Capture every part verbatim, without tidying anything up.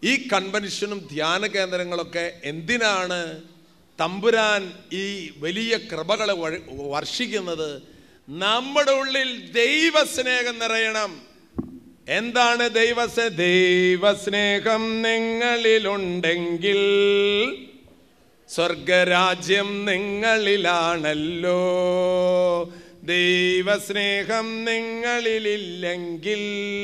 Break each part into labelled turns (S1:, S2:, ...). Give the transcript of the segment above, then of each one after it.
S1: ഈ കൺവെൻഷനും ധ്യാന കേന്ദ്രങ്ങളൊക്കെ എന്തിനാണ് തമ്പുരാൻ ഈ വലിയ കൃപകളെ വർഷിക്കുന്നത്? നമ്മുടെ ഉള്ളിൽ ദൈവസ്നേഹം നിറയണം. എന്താണ് ദൈവസ്നേഹം? ദൈവസ്നേഹം നിങ്ങളിലുണ്ടെങ്കിൽ സ്വർഗരാജ്യം നിങ്ങളിലാണല്ലോ. ദൈവസ്നേഹം നിങ്ങളിലില്ലെങ്കിൽ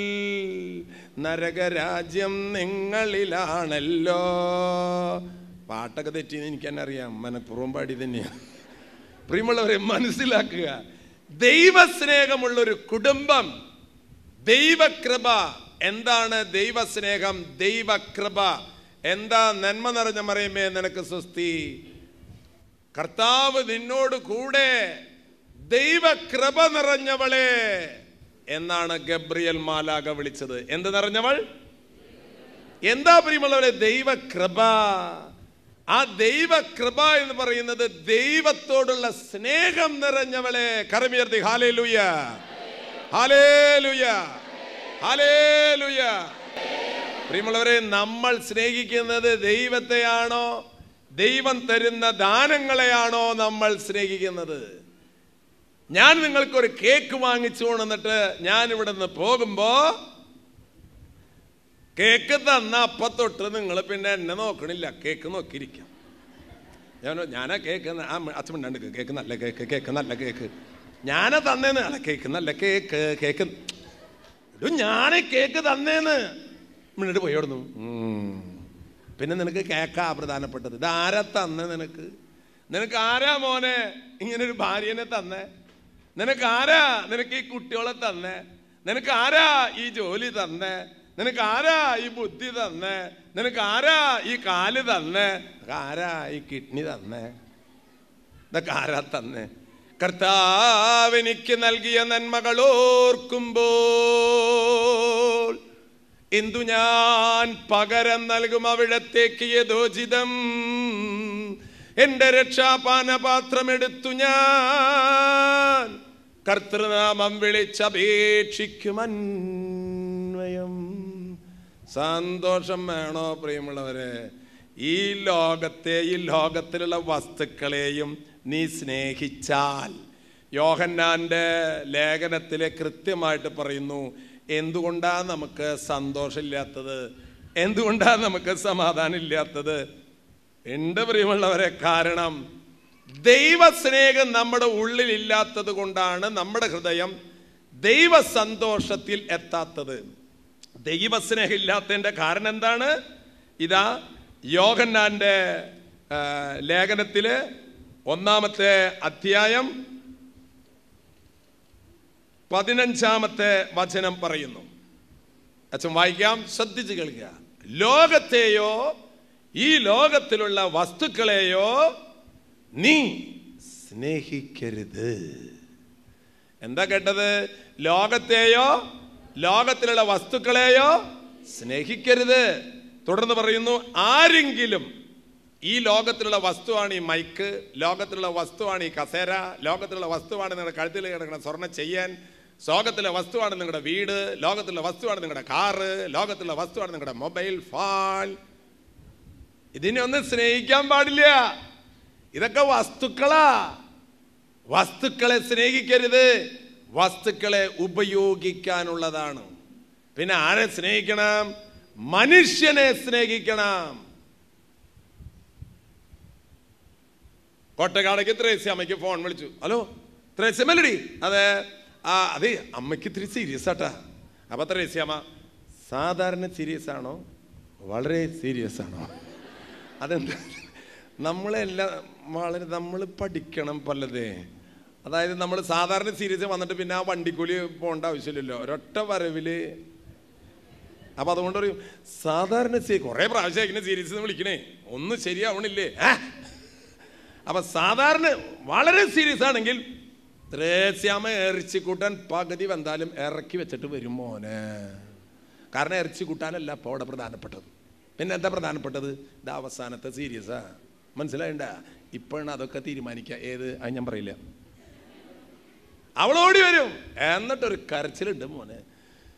S1: നരകരാജ്യം നിങ്ങളിലാണല്ലോ. പാട്ടൊക്കെ തെറ്റിയെന്ന് എനിക്ക് തന്നെ അറിയാം, മനഃപൂർവ്വം പാടി തന്നെയാണ്. പ്രിയമുള്ളവരെ, മനസ്സിലാക്കുക, ദൈവസ്നേഹമുള്ളൊരു കുടുംബം, ദൈവകൃപ. എന്താണ് ദൈവസ്നേഹം? ദൈവകൃപ എന്താ? നന്മ നിറഞ്ഞ മറിയമേ നിനക്ക് സ്വസ്തി, കർത്താവ് നിന്നോട് കൂടെ, ദൈവകൃപ നിറഞ്ഞവളെ എന്നാണ് ഗബ്രിയേൽ മാലാഖ വിളിച്ചത്. എന്ത് നിറഞ്ഞവൾ? എന്താ പ്രിയമുള്ളവരെ ദൈവകൃപ? ആ ദൈവകൃപ എന്ന് പറയുന്നത് ദൈവത്തോടുള്ള സ്നേഹം നിറഞ്ഞവളെ. കരമുയർത്തി ഹല്ലേലൂയ, ഹല്ലേലൂയ, ഹല്ലേലൂയ. പ്രിയമുള്ളവരെ, നമ്മൾ സ്നേഹിക്കുന്നത് ദൈവത്തെയാണോ, ദൈവം തരുന്ന ദാനങ്ങളെയാണോ നമ്മൾ സ്നേഹിക്കുന്നത്? ഞാൻ നിങ്ങൾക്കൊരു കേക്ക് വാങ്ങിച്ചു കൊണ്ടിട്ട് ഞാൻ ഇവിടെ നിന്ന് പോകുമ്പോ കേക്ക് തന്ന അപ്പത്തൊട്ട് നിങ്ങൾ പിന്നെ എന്നെ നോക്കണില്ല, കേക്ക് നോക്കിയിരിക്കാം. ഞാൻ ഞാനാ കേക്ക് ആ അച്ഛൻ കേക്ക് നല്ല കേക്ക്, കേക്ക് നല്ല കേക്ക് ഞാനാ തന്നേന്ന്. അല്ല കേക്ക് നല്ല കേക്ക്, കേക്ക് ഇടും ഞാനേ കേക്ക് തന്നേന്ന് മുന്നിട്ട് പോയി ഓടുന്നു. പിന്നെ നിനക്ക് കേക്കാ പ്രധാനപ്പെട്ടത്? ഇതാരാ തന്നെ നിനക്ക്? നിനക്ക് ആരാ മോനെ ഇങ്ങനൊരു ഭാര്യനെ തന്നെ? നിനക്ക് ആരാ നിനക്ക് ഈ കുട്ടികളെ തന്നെ? നിനക്ക് ആരാ ഈ ജോലി തന്നെ? നിനക്ക് ആരാ ഈ ബുദ്ധി തന്നെ? നിനക്ക് ആരാ ഈ കാല് തന്നെ? ആരാ ഈ കിഡ്നി തന്നെ? ഇതൊക്കെ ആരാ തന്നെ? കർത്താവ് എനിക്ക് നൽകിയ നന്മകൾ ഓർക്കുമ്പോൾ എന്തു ഞാൻ പകരം നൽകും അവിടത്തേക്ക് യഥോചിതം. എന്റെ രക്ഷാപാനപാത്രം എടുത്തു ഞാൻ കർത്തൃനാമം വിളിച്ചപേക്ഷിക്കുമന്വയം. സന്തോഷം വേണോ പ്രിയമുള്ളവരെ? ഈ ലോകത്തെ, ഈ ലോകത്തിലുള്ള വസ്തുക്കളെയും നീ സ്നേഹിച്ചാൽ, യോഹന്നാന്റെ ലേഖനത്തിലെ കൃത്യമായിട്ട് പറയുന്നു, എന്തുകൊണ്ടാ നമുക്ക് സന്തോഷമില്ലാത്തത്? എന്തുകൊണ്ടാ നമുക്ക് സമാധാനം ഇല്ലാത്തത്? എൻ്റെ പ്രിയമുള്ളവരെ, കാരണം ദൈവസ്നേഹം നമ്മുടെ ഉള്ളിൽ ഇല്ലാത്തത് കൊണ്ടാണ് നമ്മുടെ ഹൃദയം ദൈവ സന്തോഷത്തിൽ എത്താത്തത്. ദൈവസ്നേഹം ഇല്ലാത്തതിൻ്റെ കാരണം എന്താണ്? ഇതാ യോഹന്നാന്റെ ലേഖനത്തില് ഒന്നാമത്തെ അധ്യായം പതിനഞ്ചാമത്തെ വചനം പറയുന്നു. അച്ഛൻ വായിക്കാം, ശ്രദ്ധിച്ച് കേൾക്കുക. ലോകത്തെയോ ഈ ലോകത്തിലുള്ള വസ്തുക്കളെയോ നീ സ്നേഹിക്കരുത്. എന്താ കേട്ടത്? ലോകത്തെയോ ലോകത്തിലുള്ള വസ്തുക്കളെയോ സ്നേഹിക്കരുത്. തുടർന്ന് പറയുന്നു, ആരെങ്കിലും ഈ ലോകത്തിലുള്ള വസ്തുവാണ് ഈ മൈക്ക്, ലോകത്തിലുള്ള വസ്തുവാണ് ഈ കസേര, ലോകത്തിലുള്ള വസ്തുവാണ് നിങ്ങളുടെ കഴുത്തിൽ കിടക്കുന്ന സ്വർണ്ണ ചെയ്യാൻ, ലോകത്തിലെ വസ്തുവാണ് നിങ്ങളുടെ വീട്, ലോകത്തിലുള്ള വസ്തുവാണ് നിങ്ങളുടെ കാറ്, ലോകത്തിലുള്ള വസ്തുവാണ് നിങ്ങളുടെ മൊബൈൽ ഫോൺ, ഇതിനെ ഒന്നും സ്നേഹിക്കാൻ പാടില്ല. ഇതൊക്കെ വസ്തുക്കളാ. വസ്തുക്കളെ സ്നേഹിക്കരുത്. വസ്തുക്കളെ ഉപയോഗിക്കാനുള്ളതാണ്. പിന്നെ ആരെ സ്നേഹിക്കണം? മനുഷ്യനെ സ്നേഹിക്കണം. കോട്ടക്കാടേക്ക് ത്രേസ്യ അമ്മയ്ക്ക് ഫോൺ വിളിച്ചു. ഹലോ ത്രേസ്യമല്ലടി? അതെ. ആ അതെ, അമ്മയ്ക്ക് ഇത്തിരി സീരിയസ് ആട്ടാ. അപ്പൊ ത്രേസ്യമ്മ, സാധാരണ സീരിയസ് ആണോ വളരെ സീരിയസ് ആണോ? അതെന്താ? നമ്മളെല്ലാം വളരെ നമ്മൾ പഠിക്കണം പലതേ. അതായത് നമ്മൾ സാധാരണ സീരീസ് വന്നിട്ട് പിന്നെ ആ വണ്ടിക്കൂലി പോകേണ്ട ആവശ്യമില്ലല്ലോ, ഒരൊറ്റ വരവില്. അപ്പൊ അതുകൊണ്ട് പറയും സാധാരണ സീ കുറെ പ്രാവശ്യം ഇങ്ങനെ സീരീസ് വിളിക്കണേ, ഒന്നും ശരിയാവണില്ലേ? അപ്പൊ സാധാരണ വളരെ സീരിയസ് ആണെങ്കിൽ ത്രേസ്യാമ ഇറച്ചി കൂട്ടാൻ പകുതി വന്നാലും ഇറക്കി വെച്ചിട്ട് വരും മോനെ. കാരണം ഇറച്ചി കൂട്ടാനല്ല അപ്പോൾ അവിടെ പ്രധാനപ്പെട്ടത്. പിന്നെ എന്താ പ്രധാനപ്പെട്ടത്? ഇത് അവസാനത്തെ സീരിയസാ. മനസ്സിലായിണ്ട? ഇപ്പോഴാണ് അതൊക്കെ തീരുമാനിക്കുക. ഏത്? അത് ഞാൻ പറയില്ല. അവളോടി വരും. എന്നിട്ടൊരു കരച്ചിലുണ്ട് മോനെ.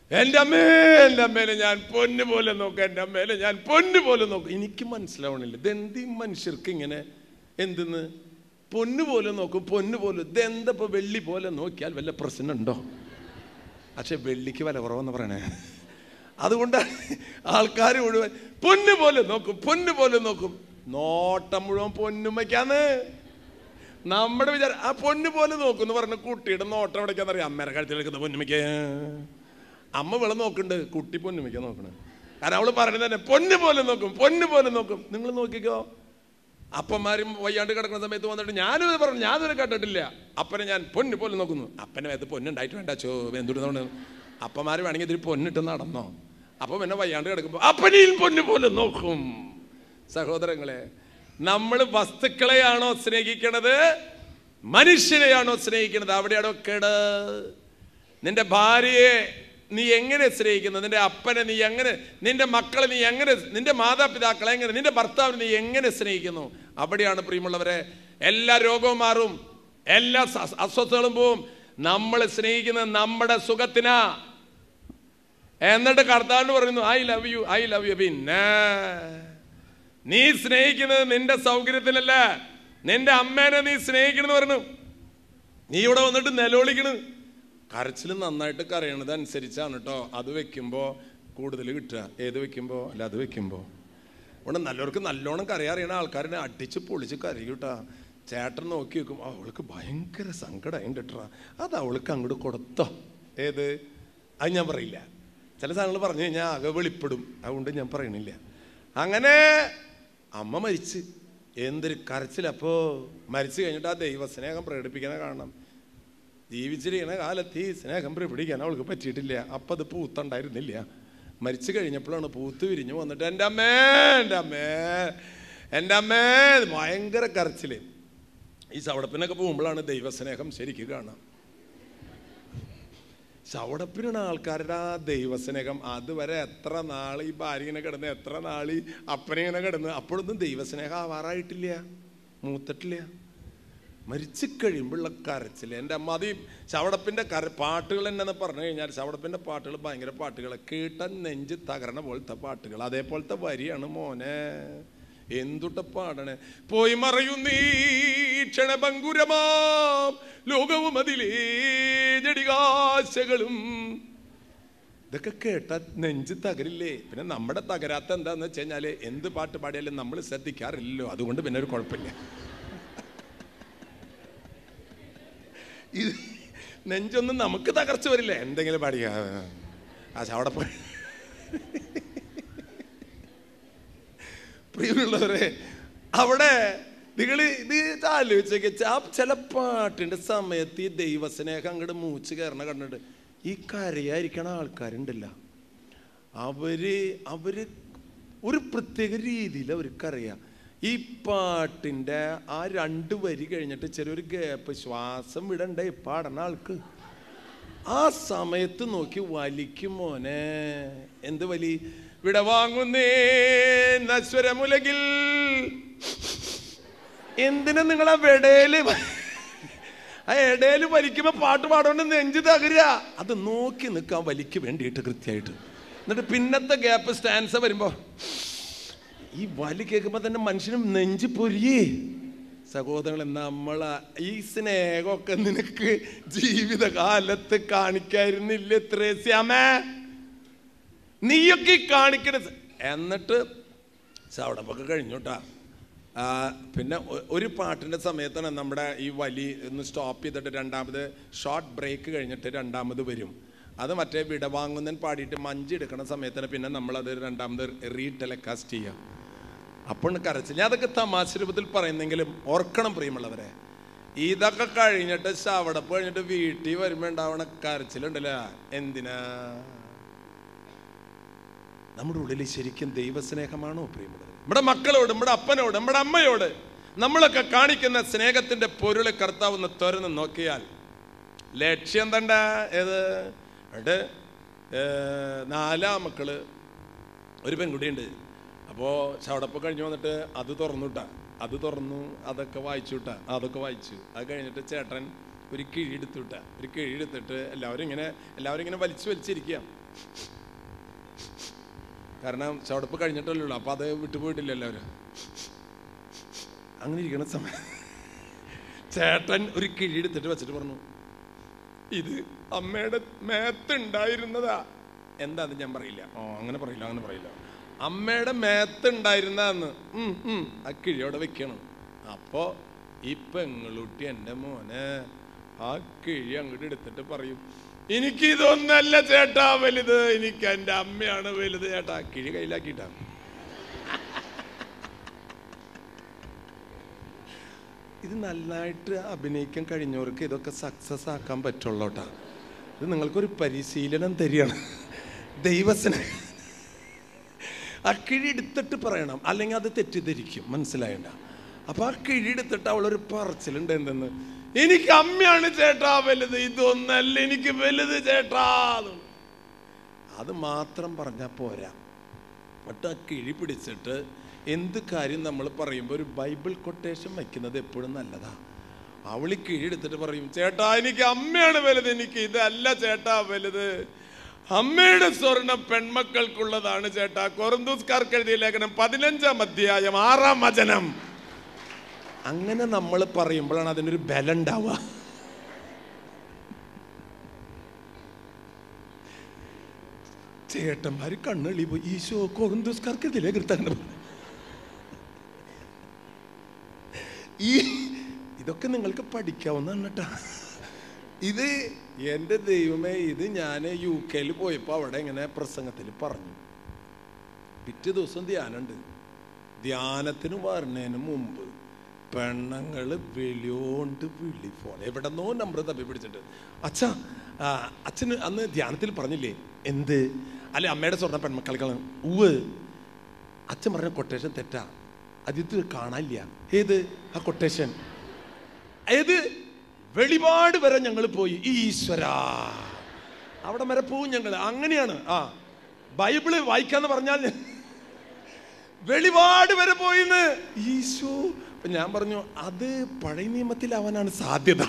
S1: എൻ്റെ അമ്മേ, എൻ്റെ അമ്മേനെ ഞാൻ പൊന്നു പോലെ നോക്കാം, എൻ്റെ അമ്മേനെ ഞാൻ പൊന്നു പോലെ നോക്കും. എനിക്ക് മനസ്സിലാവണില്ല, ഇതെന്ത് ഈ മനുഷ്യർക്ക് ഇങ്ങനെ എന്തെന്ന് പൊന്നു പോലെ നോക്കും, പൊന്നു പോലെ. ഇതെന്തപ്പോൾ വെള്ളി പോലെ നോക്കിയാൽ വല്ല പ്രശ്നമുണ്ടോ? പക്ഷെ വെള്ളിക്ക് വില കുറവെന്ന് പറയണേ. അതുകൊണ്ട് ആൾക്കാർ മുഴുവൻ പൊന്നു പോലെ നോക്കും, പൊന്നു പോലെ നോക്കും. നോട്ടം മുഴുവൻ പൊന്നുമ്മയ്ക്കാന്ന്. നമ്മുടെ വിചാരം ആ പൊന്നു പോലെ നോക്കും എന്ന് പറഞ്ഞ കുട്ടിയുടെ നോട്ടം എവിടേക്കാന്നറിയാം? അമ്മേരെ കഴുത്തിൽ എടുക്കുന്ന പൊന്നുമ്മയ്ക്ക്. അമ്മ വിള നോക്കുന്നുണ്ട്, കുട്ടി പൊന്നുമ്മയ്ക്ക നോക്കണേ. കാരണം അവള് പറയുന്നത് തന്നെ പൊന്നു പോലെ നോക്കും, പൊന്നു പോലെ നോക്കും. നിങ്ങൾ നോക്കിക്കോ, അപ്പന്മാരും വയ്യാണ്ട് കിടക്കുന്ന സമയത്ത് വന്നിട്ട് ഞാനും ഇത് പറഞ്ഞു, ഞാനൊരു കേട്ടിട്ടില്ല, അപ്പനെ ഞാൻ പൊന്നു പോലെ നോക്കുന്നു. അപ്പനെ വേഗത്ത് പൊന്നുണ്ടായിട്ട് വേണ്ട ചോ എന്തുകൊണ്ട് അപ്പന്മാർ വേണമെങ്കിൽ ഇതിൽ പൊന്നിട്ട് നടന്നോ. അപ്പൊ പിന്നെ വയ്യാണ്ട് കിടക്കുമ്പോൾ അപ്പനെയും പൊന്നു പോലെ നോക്കും. സഹോദരങ്ങളെ, നമ്മൾ വസ്തുക്കളെയാണോ സ്നേഹിക്കണത്, മനുഷ്യനെയാണോ സ്നേഹിക്കണത്? അവിടെയാണോ കേട്. നിന്റെ ഭാര്യയെ നീ എങ്ങനെ സ്നേഹിക്കുന്നു? നിന്റെ അപ്പനെ നീ എങ്ങനെ, നിന്റെ മക്കളെ നീ എങ്ങനെ, നിന്റെ മാതാപിതാക്കളെ എങ്ങനെ, നിന്റെ ഭർത്താവിനെ നീ എങ്ങനെ സ്നേഹിക്കുന്നു? അവിടെയാണ് പ്രിയമുള്ളവരെ എല്ലാ രോഗവും മാറും, എല്ലാ അസ്വസ്ഥതകളും പോവും. നമ്മൾ സ്നേഹിക്കുന്നത് നമ്മുടെ സുഖത്തിനാ. എന്നിട്ട് കർത്താവ് പറയുന്നു I love you, I love you. പിന്നെ നീ സ്നേഹിക്കുന്നത് നിന്റെ സൗകര്യത്തിനല്ല, നിന്റെ അമ്മേനെ നീ സ്നേഹിക്കണമെന്ന് പറഞ്ഞു. നീ ഇവിടെ വന്നിട്ട് നിലവിളിക്കണ്. കരച്ചിൽ നന്നായിട്ട് കരയണത് അനുസരിച്ചാണ് കേട്ടോ അത് വെക്കുമ്പോൾ കൂടുതൽ കിട്ടുക. ഏത് വെക്കുമ്പോൾ അല്ല അത് വെക്കുമ്പോൾ. ഇവിടെ നല്ലവർക്ക് നല്ലോണം കരയറിയണ ആൾക്കാരെ അടിച്ച് പൊളിച്ച് കരയൂട്ടാ. ചേട്ടൻ നോക്കി വെക്കും, അവൾക്ക് ഭയങ്കര സങ്കടം കേട്ടാ, അത് അവൾക്ക് അങ്ങോട്ട് കൊടുത്തോ. ഏത് അത് ഞാൻ പറയില്ല. ചില സാധനങ്ങൾ പറഞ്ഞു കഴിഞ്ഞാൽ ആകെ വെളിപ്പെടും, അതുകൊണ്ട് ഞാൻ പറയണില്ല. അങ്ങനെ അമ്മ മരിച്ച് എന്തൊരു കരച്ചിൽ. അപ്പോൾ മരിച്ചു കഴിഞ്ഞിട്ട് ആ ദൈവസ്നേഹം പ്രകടിപ്പിക്കാനെ കാണണം. ജീവിച്ചിരിക്കണ കാലത്ത് ഈ സ്നേഹം പ്രകടിപ്പിക്കാൻ അവൾക്ക് പറ്റിയിട്ടില്ല. അപ്പം അത് പൂത്തുണ്ടായിരുന്നില്ല. മരിച്ചു കഴിഞ്ഞപ്പോഴാണ് പൂത്ത് വിരിഞ്ഞു വന്നിട്ട് എൻ്റെ അമ്മേ, എൻ്റെ അമ്മേ, എൻ്റെ അമ്മേ, ഭയങ്കര കരച്ചില്. ഈ ചവടപ്പിനൊക്കെ പോകുമ്പോഴാണ് ദൈവസ്നേഹം ശരിക്കും കാണാം. ചവടപ്പിനാണ് ആൾക്കാരുടെ ആ ദൈവസ്നേഹം. അതുവരെ എത്ര നാൾ ഈ ഭാര്യ ഇങ്ങനെ കിടന്ന്, എത്ര നാൾ ഈ അപ്പനിങ്ങനെ കിടന്ന്, അപ്പോഴൊന്നും ദൈവസ്നേഹം ആവാറായിട്ടില്ല, മൂത്തിട്ടില്ല. മരിച്ചു കഴിയുമ്പോഴുള്ള കരച്ചിൽ എൻ്റെ അമ്മ. അത് ഈ ചവടപ്പിൻ്റെ കര പാട്ടുകൾ എന്നു പറഞ്ഞു കഴിഞ്ഞാൽ ചവടപ്പിൻ്റെ പാട്ടുകൾ ഭയങ്കര പാട്ടുകൾ, കേട്ട നെഞ്ച് തകരണ പോലത്തെ പാട്ടുകൾ. അതേപോലത്തെ വരിയാണ് മോനെ. എന്തുട്ട പാടണേ. പോയി മറയുന്നീ ക്ഷണഭങ്കുരമാം ലോകവും അതിലേ ജടികാശകളും. ഇതൊക്കെ കേട്ട നെഞ്ച് തകരില്ലേ? പിന്നെ നമ്മുടെ തകരാത്ത എന്താന്ന് വെച്ച് കഴിഞ്ഞാൽ എന്ത് പാട്ട് പാടിയാലും നമ്മൾ ശ്രദ്ധിക്കാറില്ലല്ലോ, അതുകൊണ്ട് പിന്നെ ഒരു കുഴപ്പമില്ല. ഇത് നെഞ്ചൊന്നും നമുക്ക് തകർച്ച വരില്ലേ എന്തെങ്കിലും പാടിയ ആ അവിടെ പോയി. പ്രിയമുള്ളവരെ, അവിടെ നിങ്ങൾ ഇത് ആലോചിച്ചേക്ക്. ആ ചില പാട്ടിൻ്റെ സമയത്ത് ഈ ദൈവസ്നേഹം അങ്ങോട്ട് മൂച്ച് കയറണ കണ്ടിട്ട് ഈ കരയായിരിക്കണ ആൾക്കാരുണ്ടല്ല, അവര് അവര് ഒരു പ്രത്യേക രീതിയിൽ അവർക്കറിയാം. ഈ പാട്ടിൻ്റെ ആ രണ്ട് വരി കഴിഞ്ഞിട്ട് ചെറിയൊരു ഗ്യാപ്പ്, ശ്വാസം വിടണ്ടേ പാടണ ആൾക്ക്. ആ സമയത്ത് നോക്കി വലിക്കും മോനെ. എന്ത് വലി? വിടവാങ്ങുന്നേ നശ്വരമുലകിൽ. എന്തിനാ നിങ്ങളാ വെടയില് ആ ഇടയില് വലിക്കുമ്പോ പാട്ട് പാടോണ്ട് നെഞ്ച് തകരുക. അത് നോക്കി നിൽക്കാൻ വലിക്ക് വേണ്ടിയിട്ട് കൃത്യമായിട്ട്. എന്നിട്ട് പിന്നത്തെ ഗ്യാപ്പ് സ്റ്റാൻസ വരുമ്പോ ഈ വലി കേൾക്കുമ്പോ തന്നെ മനുഷ്യനും നെഞ്ച് പൊരിയേ. സഹോദരങ്ങളെ, നമ്മള ഈ സ്നേഹമൊക്കെ നിനക്ക് ജീവിതകാലത്ത് കാണിക്കായിരുന്നില്ല ത്രേസ്യാമേ? നീയൊക്കെ കാണിക്കണത്. എന്നിട്ട് ചവടപ്പൊക്കെ കഴിഞ്ഞോട്ടാ. പിന്നെ ഒരു പാട്ടിൻ്റെ സമയത്താണ് നമ്മുടെ ഈ വലി ഒന്ന് സ്റ്റോപ്പ് ചെയ്തിട്ട് രണ്ടാമത് ഷോർട്ട് ബ്രേക്ക് കഴിഞ്ഞിട്ട് രണ്ടാമത് വരും. അത് മറ്റേ വിടവാങ്ങുന്നൻ പാടിയിട്ട് മഞ്ചി എടുക്കുന്ന സമയത്തിന് പിന്നെ നമ്മളത് രണ്ടാമത് റീ ടെലികാസ്റ്റ് ചെയ്യാം. അപ്പോൾ കരച്ചില്ല. അതൊക്കെ തമാശ രൂപത്തിൽ പറയുന്നെങ്കിലും ഓർക്കണം പ്രിയമുള്ളവരെ, ഇതൊക്കെ കഴിഞ്ഞിട്ട് ശവടപ്പ് കഴിഞ്ഞിട്ട് വീട്ടിൽ വരുമ്പോൾ ഉണ്ടാവണ കരച്ചിലുണ്ടല്ല, എന്തിനാ? നമ്മുടെ ഉള്ളിൽ ശരിക്കും ദൈവസ്നേഹമാണോ പ്രിയമുള്ളത്? നമ്മുടെ മക്കളോട്, നമ്മുടെ അപ്പനോട്, നമ്മുടെ അമ്മയോട് നമ്മളൊക്കെ കാണിക്കുന്ന സ്നേഹത്തിന്റെ പൊരുള് കർത്താവ് ഒന്ന് തുറന്ന് നോക്കിയാൽ ലക്ഷ്യം തണ്ട ഏത്? അവിടെ നാലാ മക്കള് ഒരു പെൺകുട്ടിയുണ്ട്. അപ്പോൾ ചവടപ്പ് കഴിഞ്ഞ് വന്നിട്ട് അത് തുറന്നു വിട്ടാ, അത് തുറന്നു, അതൊക്കെ വായിച്ചു വിട്ടാ, അതൊക്കെ വായിച്ചു. അത് കഴിഞ്ഞിട്ട് ചേട്ടൻ ഒരു കിഴി എടുത്തുവിട്ട ഒരു കിഴി എടുത്തിട്ട് എല്ലാവരും ഇങ്ങനെ എല്ലാവരും ഇങ്ങനെ വലിച്ചു വലിച്ചിരിക്കുക. കാരണം ചുവടുപ്പ് കഴിഞ്ഞിട്ടല്ലോ, അപ്പൊ അത് വിട്ടുപോയിട്ടില്ല എല്ലാവരും. അങ്ങനെ ഇരിക്കണ സമയം ചേട്ടൻ ഒരു കിഴി എടുത്തിട്ട് വെച്ചിട്ട് പറഞ്ഞു, ഇത് അമ്മയുടെ മേത്തുണ്ടായിരുന്നതാ. എന്താന്ന് ഞാൻ പറയില്ല. ഓ അങ്ങനെ പറയില്ല അങ്ങനെ പറയില്ല അമ്മയുടെ മേത്തുണ്ടായിരുന്നന്ന്. ഉം ഉം ആ കിഴിയോടെ വെക്കണം. അപ്പോ ഈ പെങ്ങളുട്ടി എൻ്റെ മോനെ ആ കിഴി അങ്ങോട്ട് എടുത്തിട്ട് പറയും, എനിക്കിതൊന്നല്ല ചേട്ടാ വലുത്, എനിക്ക് എൻ്റെ അമ്മയാണ് വലുത് ചേട്ടാ. കിഴി കയ്യിലാക്കിയിട്ടാണ്. ഇത് നന്നായിട്ട് അഭിനയിക്കാൻ കഴിഞ്ഞവർക്ക് ഇതൊക്കെ സക്സസ് ആക്കാൻ പറ്റുള്ളൂ കേട്ടാ. ഇത് നിങ്ങൾക്കൊരു പരിശീലനം തരികയാണ്. ദൈവത്തിന് ആ കിഴി എടുത്തിട്ട് പറയണം, അല്ലെങ്കിൽ അത് തെറ്റിദ്ധരിക്കും. മനസ്സിലായണ്ട? അപ്പൊ ആ കിഴി എടുത്തിട്ട് അവളൊരു പറച്ചിലുണ്ട്, എന്തെന്ന്, എനിക്ക് അമ്മയാണ് ചേട്ടാ വലുത്, ഇതൊന്നല്ല എനിക്ക് വലുത് ചേട്ടാ. അത് മാത്രം പറഞ്ഞാൽ പോരാ. എന്നിട്ട് ആ കിഴി പിടിച്ചിട്ട് എന്ത് കാര്യം നമ്മൾ പറയുമ്പോൾ ഒരു ബൈബിൾ കൊട്ടേഷൻ വയ്ക്കുന്നത് എപ്പോഴും നല്ലതാ. അവളി കിഴി എടുത്തിട്ട് പറയും, ചേട്ടാ എനിക്ക് അമ്മയാണ് വലുത്, എനിക്ക് ഇതല്ല ചേട്ടാ വലുത്, അമ്മയുടെ സ്വർണം പെൺമക്കൾക്കുള്ളതാണ് ചേട്ടാ. കൊറിന്തോസ്യർക്ക് എഴുതിയ ലേഖനം പതിനഞ്ചാം അധ്യായം ആറാം വചനം. അങ്ങനെ നമ്മൾ പറയുമ്പോഴാണ് അതിനൊരു ബലം ഉണ്ടാവുക. ചേട്ടന്മാര് കണ്ണുള്ളി പോയി, ഈശോ കൊറിന്തോസ്യർക്ക് എഴുതിയ ലേഖനം. ഈ ഇതൊക്കെ നിങ്ങൾക്ക് പഠിക്കാവുന്നതാണ് കേട്ടാ. ഇത് എൻ്റെ ദൈവമേ, ഇത് ഞാൻ യു കെയിൽ പോയപ്പോൾ അവിടെ ഇങ്ങനെ പ്രസംഗത്തിൽ പറഞ്ഞു. പിറ്റേ ദിവസം ധ്യാനമുണ്ട്. ധ്യാനത്തിന് വരുന്നതിന് മുമ്പ് പെണ്ണുങ്ങൾ വിളിയോണ്ട് വിളി ഫോൺ എവിടെന്നോ നമ്പർ തപ്പി പിടിച്ചിട്ട്, അച്ഛാ അച്ഛന് അന്ന് ധ്യാനത്തിൽ പറഞ്ഞില്ലേ എന്ത്, അല്ലെ അമ്മയുടെ സ്വർണ്ണ പെൺമക്കൾക്കാണ്. ഉവ് അച്ഛൻ പറഞ്ഞ കൊട്ടേഷൻ തെറ്റാ, അത് കാണാനില്ല. ഏത് ആ കൊട്ടേഷൻ? ഏത്? വെളിപാട് വരെ ഞങ്ങൾ പോയി. ഈശ്വരാ, അവിടെ വരെ പോവും ഞങ്ങൾ. അങ്ങനെയാണ്. ആ ബൈബിള് വായിക്കാന്ന് പറഞ്ഞാൽ വെളിപാട് വരെ പോയിന്ന്. ഈശോ. ഞാൻ പറഞ്ഞു, അത് പഴയ നിയമത്തിലാവാനാണ് സാധ്യത.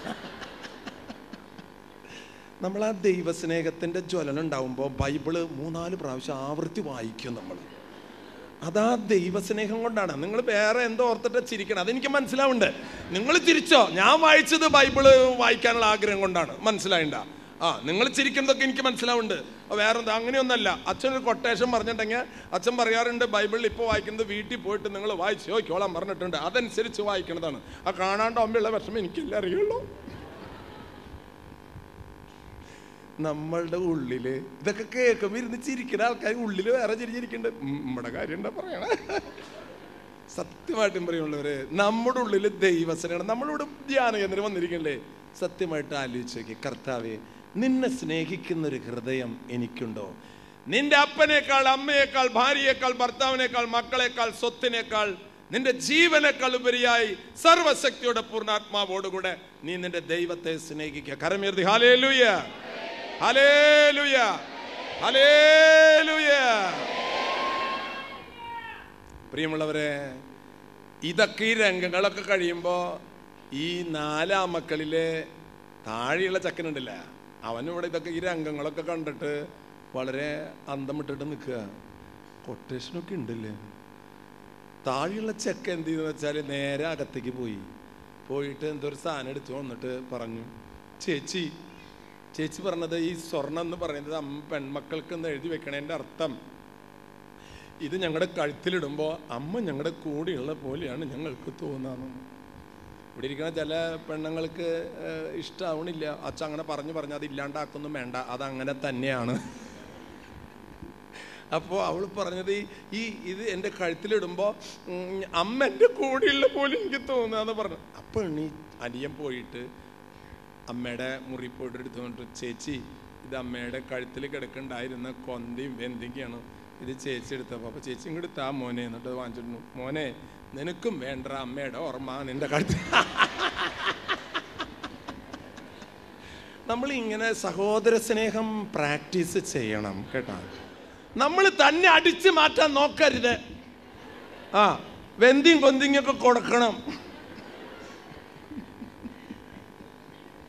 S1: നമ്മൾ ആ ദൈവസ്നേഹത്തിന്റെ ജ്വലനം ഉണ്ടാവുമ്പോൾ ബൈബിള് മൂന്നാല് പ്രാവശ്യം ആവർത്തി വായിക്കും നമ്മൾ. അതാ ദൈവസ്നേഹം കൊണ്ടാണ്. നിങ്ങൾ വേറെ എന്തോ ഓർത്തിട്ട് ചിരിക്കണം, അതെനിക്ക് മനസ്സിലാവുന്നുണ്ട്. നിങ്ങൾ ചിരിച്ചോ, ഞാൻ വായിച്ചത് ബൈബിള് വായിക്കാനുള്ള ആഗ്രഹം കൊണ്ടാണ്. മനസ്സിലായിണ്ട? ആ നിങ്ങൾ ചിരിക്കുന്നതൊക്കെ എനിക്ക് മനസ്സിലാവുന്നുണ്ട്. വേറെന്താ, അങ്ങനെയൊന്നല്ല. അച്ഛനൊരു കൊട്ടേഷൻ പറഞ്ഞിട്ടുണ്ടെങ്കിൽ അച്ഛൻ പറയാറുണ്ട്, ബൈബിളിൽ ഇപ്പോൾ വായിക്കുന്നത് വീട്ടിൽ പോയിട്ട് നിങ്ങൾ വായിച്ച് നോക്കിയോളാൻ പറഞ്ഞിട്ടുണ്ട്, അതനുസരിച്ച് വായിക്കണതാണ്. ആ കാണാണ്ട് അമ്മയുള്ള വിഷമം എനിക്കെല്ലാം അറിയുള്ളൂ. നമ്മളുടെ ഉള്ളില് ഇതൊക്കെ കേൾക്കുമ്പോൾ ഇരുന്ന് ചിരിക്കുന്ന ആൾക്കാർ ഉള്ളില് വേറെ ചിരിച്ചിരിക്കുന്നുണ്ട്. നമ്മുടെ കാര്യം എന്താ പറയണ? സത്യമായിട്ടും പറയുള്ളവര്, നമ്മുടെ ഉള്ളില് ദൈവസ്നേഹം. നമ്മളിവിടെ ധ്യാന കേന്ദ്രം വന്നിരിക്കണ്ടേ? സത്യമായിട്ട് ആലോചിച്ച് നോക്കി, കർത്താവേ, നിന്നെ സ്നേഹിക്കുന്ന ഒരു ഹൃദയം എനിക്കുണ്ടോ? നിന്റെ അപ്പനേക്കാൾ, അമ്മയേക്കാൾ, ഭാര്യയേക്കാൾ, ഭർത്താവിനേക്കാൾ, മക്കളെക്കാൾ, സ്വത്തിനേക്കാൾ, നിന്റെ ജീവനേക്കാൾ ഉപരിയായി സർവശക്തിയുടെ പൂർണ്ണാത്മാവോടുകൂടെ നീ നിന്റെ ദൈവത്തെ സ്നേഹിക്കുക. കരമുയർത്തി ഹല്ലേലൂയ, ഹല്ലേലൂയ, ഹല്ലേലൂയ. പ്രിയമുള്ളവരെ, ഇതൊക്കെ ഈ രംഗങ്ങളൊക്കെ കഴിയുമ്പോൾ ഈ നാലാം മക്കളിലെ താഴെയുള്ള ചക്കനുണ്ടല്ല, അവനിവിടെ ഇതൊക്കെ ഈ രംഗങ്ങളൊക്കെ കണ്ടിട്ട് വളരെ അന്തം വിട്ടിട്ട് നിൽക്കുക. കൊട്ടേഷനൊക്കെ ഉണ്ടല്ലേ. താഴെയുള്ള ചെക്ക എന്ത് ചെയ്തെന്ന് വെച്ചാൽ നേരെ അകത്തേക്ക് പോയി പോയിട്ട് എന്തൊരു സാധനം എടുത്തു വന്നിട്ട് പറഞ്ഞു, ചേച്ചി ചേച്ചി പറഞ്ഞത് ഈ സ്വർണം എന്ന് പറയുന്നത് അമ്മ പെൺമക്കൾക്ക് എന്ന് എഴുതി വെക്കണേൻ്റെ അർത്ഥം ഇത് ഞങ്ങളുടെ കഴുത്തിലിടുമ്പോൾ അമ്മ ഞങ്ങളുടെ കൂടെയുള്ള പോലെയാണ് ഞങ്ങൾക്ക് തോന്നുന്നത്. ഇവിടെ ഇരിക്കുന്ന ചില പെണ്ണുങ്ങൾക്ക് ഇഷ്ടമാവണില്ല. അച്ഛൻ അങ്ങനെ പറഞ്ഞു പറഞ്ഞാൽ അത് ഇല്ലാണ്ടാക്കൊന്നും വേണ്ട, അതങ്ങനെ തന്നെയാണ്. അപ്പോൾ അവൾ പറഞ്ഞത് ഈ ഇത് എൻ്റെ കഴുത്തിലിടുമ്പോൾ അമ്മ എൻ്റെ കൂടെയുള്ള പോലെ എനിക്ക് തോന്നുകയെന്ന് പറഞ്ഞു. അപ്പോൾ ഈ അനിയൻ പോയിട്ട് അമ്മയുടെ മുറി പോയിട്ട് എടുത്തു കൊണ്ടിട്ട്, ചേച്ചി ഇത് അമ്മയുടെ കഴുത്തിൽ കിടക്കണ്ടായിരുന്ന കൊന്തയും വെന്തിക്കാണ്, ഇത് ചേച്ചി എടുത്തപ്പോൾ. അപ്പോൾ ചേച്ചി ഇങ്ങോട്ട് താ മോനെ, എന്നിട്ട് വാങ്ങിച്ചിരുന്നു. മോനെ, നിനക്കും വേണ്ട അമ്മയുടെ ഓർമ്മ നിന്റെ കഴുത്തിൽ. നമ്മൾ ഇങ്ങനെ സഹോദര സ്നേഹം പ്രാക്ടീസ് ചെയ്യണം കേട്ടോ. നമ്മൾ തന്നെ അടിച്ചു മാറ്റാൻ നോക്കരുത്. ആ വെന്തിയും കൊന്തിങ്ങൊക്കെ കൊടുക്കണം.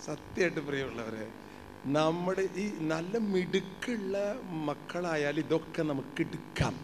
S1: സത്യമായിട്ട് പ്രിയമുള്ളവരെ, നമ്മുടെ ഈ നല്ല മിടുക്കുള്ള മക്കളായാൽ ഇതൊക്കെ നമുക്ക് എടുക്കാം.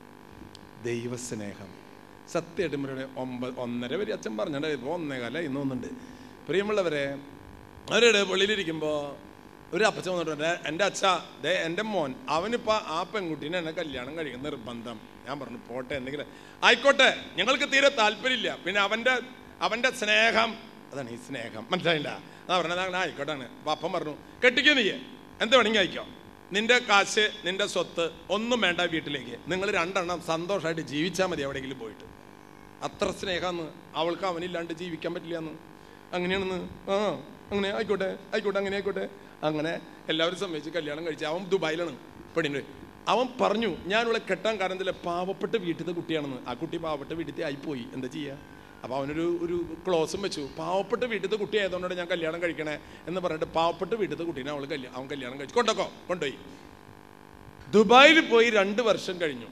S1: ദൈവസ്നേഹം സത്യമായിട്ടും പറയണേ. ഒമ്പത് ഒന്നര വരെ അച്ഛൻ പറഞ്ഞിട്ടുണ്ട്, ഇപ്പോൾ ഒന്നേകാല ഇന്ന് ഒന്നുണ്ട്. പ്രിയമുള്ളവരെ, അവരുടെ വെളിയിലിരിക്കുമ്പോൾ ഒരു അപ്പച്ചൻ വന്നിട്ടുണ്ട്, എൻ്റെ അച്ഛ ദേ എൻ്റെ മോൻ അവനിപ്പോൾ ആ പെൺകുട്ടീനെ എന്നെ കല്യാണം കഴിക്കുന്ന നിർബന്ധം. ഞാൻ പറഞ്ഞു പോട്ടെ, എന്തെങ്കിലും ആയിക്കോട്ടെ, ഞങ്ങൾക്ക് തീരെ താല്പര്യമില്ല, പിന്നെ അവൻ്റെ അവൻ്റെ സ്നേഹം, അതാണ് ഈ സ്നേഹം, മനസ്സിലായില്ല? അതാ പറഞ്ഞത്, അങ്ങനെ ആയിക്കോട്ടെ. അപ്പം അപ്പം പറഞ്ഞു കെട്ടിക്കോ, നീ എന്ത് വേണമെങ്കിൽ അയക്കോ, നിന്റെ കാശ് നിന്റെ സ്വത്ത് ഒന്നും വേണ്ട, വീട്ടിലേക്ക് നിങ്ങൾ രണ്ടെണ്ണം സന്തോഷമായിട്ട് ജീവിച്ചാൽ മതി എവിടെയെങ്കിലും പോയിട്ട്. അത്ര സ്നേഹമെന്ന്. അവൾക്ക് അവനില്ലാണ്ട് ജീവിക്കാൻ പറ്റില്ല എന്ന്. അങ്ങനെയാണെന്ന്. ആ അങ്ങനെ ആയിക്കോട്ടെ ആയിക്കോട്ടെ അങ്ങനെ ആയിക്കോട്ടെ. അങ്ങനെ എല്ലാവരും സമ്മതിച്ച് കല്യാണം കഴിച്ച്. അവൻ ദുബായിലാണ് പെണ്ണിൻ്റെ. അവൻ പറഞ്ഞു ഞാൻ ഇവിടെ കെട്ടാൻ കാരണം പാവപ്പെട്ട വീട്ടിലത്തെ കുട്ടിയാണെന്ന്. ആ കുട്ടി പാവപ്പെട്ട വീട്ടിലത്തെ ആയിപ്പോയി, എന്താ ചെയ്യുക? അപ്പോൾ അവനൊരു ഒരു ക്ലോസും വെച്ചു, പാവപ്പെട്ട വീട്ടിലത്തെ കുട്ടി ആയതുകൊണ്ടാണ് ഞാൻ കല്യാണം കഴിക്കണേ എന്ന് പറഞ്ഞിട്ട് പാവപ്പെട്ട വീട്ടിലത്തെ കുട്ടീനെ അവൾ കല്യാണം അവൻ കല്യാണം കഴിച്ചു. കൊണ്ടോക്കോ കൊണ്ടുപോയി. ദുബായിൽ പോയി രണ്ട് വർഷം കഴിഞ്ഞു.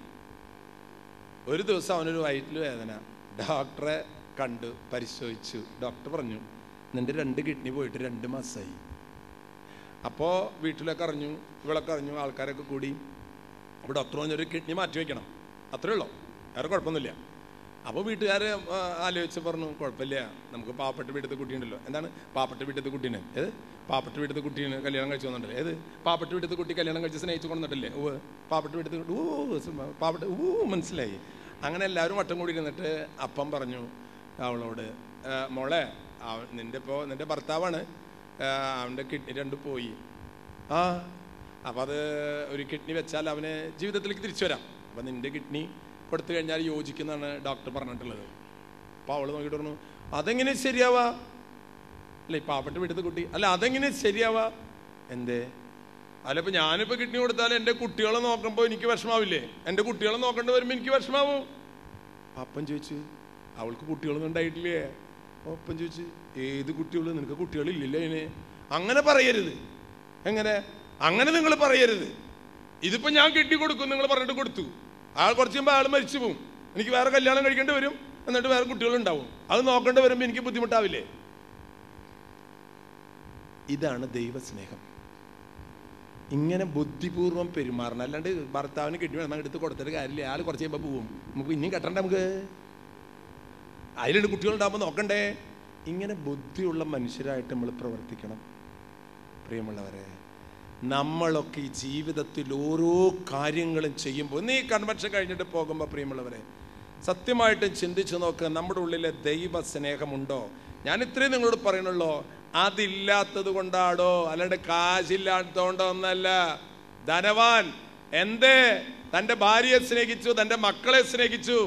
S1: ഒരു ദിവസം അവനൊരു വയറ്റിൽ വേദന. ഡോക്ടറെ കണ്ടു, പരിശോധിച്ചു. ഡോക്ടർ പറഞ്ഞു നിന്റെ രണ്ട് കിഡ്നി പോയിട്ട് രണ്ട് മാസമായി. അപ്പോൾ വീട്ടിലൊക്കെ അറിഞ്ഞു, ഇവളൊക്കെ അറിഞ്ഞു, ആൾക്കാരൊക്കെ കൂടി. അപ്പോൾ ഡോക്ടർ പറഞ്ഞൊരു കിഡ്നി മാറ്റി വയ്ക്കണം, അത്രേ ഉള്ളൂ, വേറെ കുഴപ്പമൊന്നുമില്ല. അപ്പോൾ വീട്ടുകാർ ആലോചിച്ച് പറഞ്ഞു കുഴപ്പമില്ല, നമുക്ക് പാവപ്പെട്ട വീട്ടിലത്തെ കുട്ടിയുണ്ടല്ലോ. എന്താണ് പാവപ്പെട്ട വീട്ടിലത്തെ കുട്ടീനെ? ഏത് പാവപ്പെട്ട വീട്ടിലത്തെ കുട്ടീനെ കല്യാണം കഴിച്ചു വന്നിട്ടല്ലേ? ഏത് പാവപ്പെട്ട വീട്ടിലത്തെ കുട്ടി കല്യാണം കഴിച്ച് സ്നേഹിച്ചു കൊണ്ടിട്ടില്ലേ? ഓ പാവപ്പെട്ട വീട്ടിലത്തെ കുട്ടി, ഓ പാവപ്പെട്ട, ഓ മനസ്സിലായി. അങ്ങനെ എല്ലാവരും വട്ടം കൂടി ഇരുന്നിട്ട് അപ്പം പറഞ്ഞു അവളോട്, മോളെ നിൻ്റെ ഇപ്പോൾ നിൻ്റെ ഭർത്താവാണ്, അവൻ്റെ കിഡ്നി രണ്ട് പോയി. ആ അപ്പം അത് ഒരു കിഡ്നി വെച്ചാൽ അവന് ജീവിതത്തിലേക്ക് തിരിച്ചു വരാം. അപ്പം നിൻ്റെ കിഡ്നി കൊടുത്തു കഴിഞ്ഞാൽ യോജിക്കുന്നതാണ് ഡോക്ടർ പറഞ്ഞിട്ടുള്ളത്. അപ്പോൾ അവൾ നോക്കിയിട്ട് പറഞ്ഞു അതെങ്ങനെ ശരിയാവാ? അല്ല ഈ പാവപ്പെട്ട വീട്ടിലത്തെ കുട്ടി, അല്ല അതെങ്ങനെ ശരിയാവാ? എന്തേ? അല്ല ഇപ്പം ഞാനിപ്പോൾ കിഡ്നി കൊടുത്താൽ എൻ്റെ കുട്ടികളെ നോക്കുമ്പോൾ എനിക്ക് വിഷമാവില്ലേ? എൻ്റെ കുട്ടികളെ നോക്കേണ്ടി വരുമ്പോൾ എനിക്ക് വിഷമാവും. അപ്പം ചോദിച്ചു അവൾക്ക് കുട്ടികളൊന്നും ഉണ്ടായിട്ടില്ലേ? ഒപ്പം ചോദിച്ചു ഏത് കുട്ടികൾ? നിനക്ക് കുട്ടികളില്ലല്ലോ അതിന്. അങ്ങനെ പറയരുത്. എങ്ങനെ അങ്ങനെ നിങ്ങൾ പറയരുത്. ഇതിപ്പോൾ ഞാൻ കിഡ്നി കൊടുക്കും നിങ്ങൾ പറഞ്ഞിട്ട് കൊടുത്തു, ആൾ കുറച്ച് കഴിയുമ്പോൾ ആൾ മരിച്ചു പോവും, എനിക്ക് വേറെ കല്യാണം കഴിക്കേണ്ടി വരും, എന്നിട്ട് വേറെ കുട്ടികളുണ്ടാവും, അത് നോക്കേണ്ടി വരുമ്പോൾ എനിക്ക് ബുദ്ധിമുട്ടാവില്ലേ? ഇതാണ് ദൈവസ്നേഹം. ഇങ്ങനെ ബുദ്ധിപൂർവ്വം പെരുമാറണം. അല്ലാണ്ട് ഭർത്താവിന് കിഡ്നി വേണം എടുത്ത് കൊടുത്തിട്ട് കാര്യമില്ല, ആൾ കുറച്ച് കഴിയുമ്പോൾ പോവും, നമുക്ക് ഇനിയും കെട്ടണ്ട, നമുക്ക് അതിലുണ്ട് കുട്ടികളുണ്ടാകുമ്പോൾ നോക്കണ്ടേ. ഇങ്ങനെ ബുദ്ധിയുള്ള മനുഷ്യരായിട്ട് നമ്മൾ പ്രവർത്തിക്കണം. പ്രിയമുള്ളവരെ, നമ്മളൊക്കെ ഈ ജീവിതത്തിൽ ഓരോ കാര്യങ്ങളും ചെയ്യുമ്പോൾ, ഇന്ന് ഈ കൺവെൻഷൻ കഴിഞ്ഞിട്ട് പോകുമ്പോൾ പ്രിയമുള്ളവരെ സത്യമായിട്ടും ചിന്തിച്ചു നോക്കുക, നമ്മുടെ ഉള്ളിലെ ദൈവ സ്നേഹമുണ്ടോ? ഞാൻ ഇത്രയും നിങ്ങളോട് പറയണുള്ളൂ, അതില്ലാത്തത് കൊണ്ടാടോ, അല്ലാണ്ട് കാശില്ലാത്തതുകൊണ്ടോ ഒന്നല്ല. ധനവാൻ എന്തേ തൻ്റെ ഭാര്യയെ സ്നേഹിച്ചു, തൻ്റെ മക്കളെ സ്നേഹിച്ചു,